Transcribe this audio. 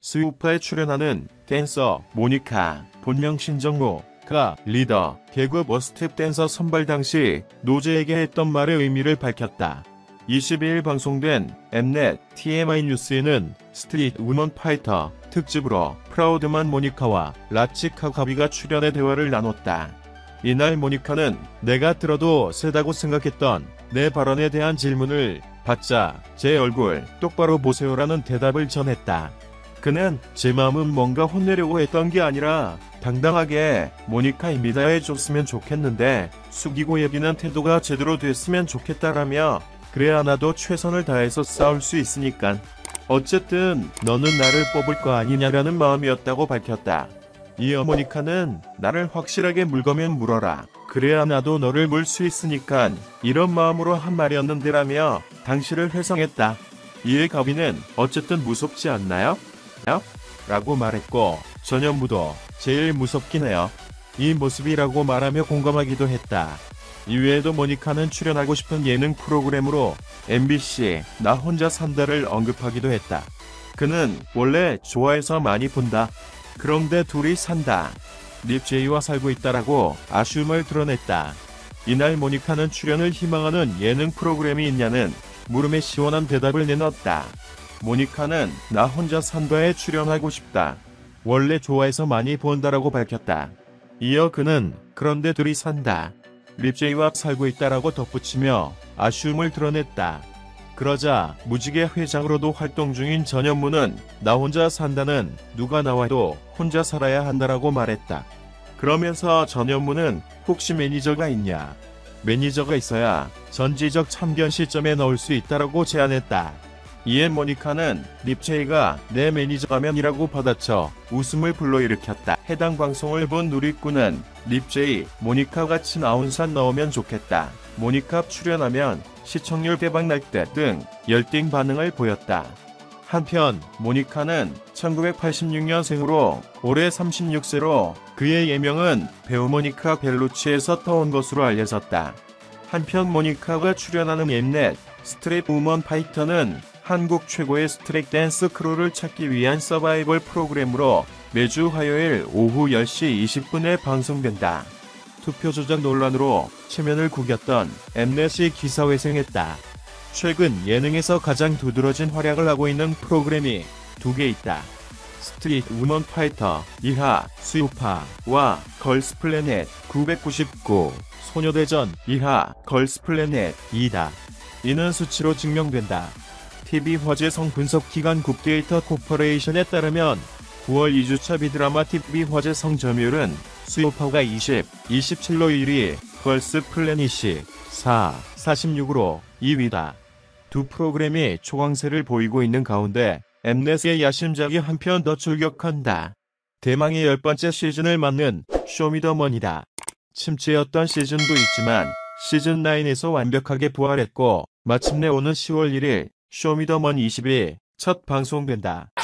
스우파에 출연하는 댄서 모니카, 본명 신정모가 리더, 개그 머스텝 댄서 선발 당시 노제에게 했던 말의 의미를 밝혔다. 22일 방송된 엠넷 TMI 뉴스에는 스트릿 우먼 파이터 특집으로 프라우드만 모니카와 라치카 가비가 출연해 대화를 나눴다. 이날 모니카는 내가 들어도 세다고 생각했던 내 발언에 대한 질문을 받자 제 얼굴 똑바로 보세요라는 대답을 전했다. 그는 제 마음은 뭔가 혼내려고 했던 게 아니라 당당하게 모니카입니다 해줬으면 좋겠는데 숙이고 여기는 태도가 제대로 됐으면 좋겠다라며 그래야 나도 최선을 다해서 싸울 수 있으니까 어쨌든 너는 나를 뽑을 거 아니냐라는 마음이었다고 밝혔다. 이어 모니카는 나를 확실하게 물 거면 물어라. 그래야 나도 너를 물 수 있으니까 이런 마음으로 한 말이었는데라며 당시를 회상했다. 이에 가비는 어쨌든 무섭지 않나요? 라고 말했고 전현무도 제일 무섭긴 해요. 이 모습이라고 말하며 공감하기도 했다. 이외에도 모니카는 출연하고 싶은 예능 프로그램으로 MBC 나 혼자 산다를 언급하기도 했다. 그는 원래 좋아해서 많이 본다. 그런데 둘이 산다. 립제이와 살고 있다라고 아쉬움을 드러냈다. 이날 모니카는 출연을 희망하는 예능 프로그램이 있냐는 물음에 시원한 대답을 내놨다. 모니카는 나 혼자 산다에 출연하고 싶다. 원래 좋아해서 많이 본다라고 밝혔다. 이어 그는 그런데 둘이 산다. 립제이와 살고 있다라고 덧붙이며 아쉬움을 드러냈다. 그러자 무지개 회장으로도 활동 중인 전현무는 나 혼자 산다는 누가 나와도 혼자 살아야 한다라고 말했다. 그러면서 전현무는 혹시 매니저가 있냐? 매니저가 있어야 전지적 참견 시점에 넣을 수 있다라고 제안했다. 이에 모니카는 립제이가 내 매니저라면이라고 받아쳐 웃음을 불러일으켰다. 해당 방송을 본 누리꾼은 립제이, 모니카 같이 나온 산 넣으면 좋겠다. 모니카 출연하면 시청률 대박 날 듯 등 열띤 반응을 보였다. 한편 모니카는 1986년생으로 올해 36세로 그의 예명은 배우 모니카 벨루치에서 터온 것으로 알려졌다. 한편 모니카가 출연하는 엠넷 스트릿 우먼 파이터는 한국 최고의 스트릿 댄스 크루를 찾기 위한 서바이벌 프로그램으로 매주 화요일 오후 10시 20분에 방송된다. 투표 조작 논란으로 체면을 구겼던 엠넷이 기사회생했다. 최근 예능에서 가장 두드러진 활약을 하고 있는 프로그램이 두 개 있다. 스트릿 우먼 파이터 1화 스우파와 걸스플래닛 999 소녀대전 2화 걸스플래닛 2다. 이는 수치로 증명된다. TV 화제성 분석기관 국데이터 코퍼레이션에 따르면 9월 2주차 비드라마 TV 화제성 점유율은 스우파가 20, 27로 1위, 걸스플래닛이 4, 46으로 2위다. 두 프로그램이 초강세를 보이고 있는 가운데 엠넷의 야심작이 한편 더 출격한다. 대망의 10번째 시즌을 맞는 쇼미더머니다. 침체였던 시즌도 있지만 시즌9에서 완벽하게 부활했고 마침내 오는 10월 1일 쇼미더머니 20이 첫 방송된다.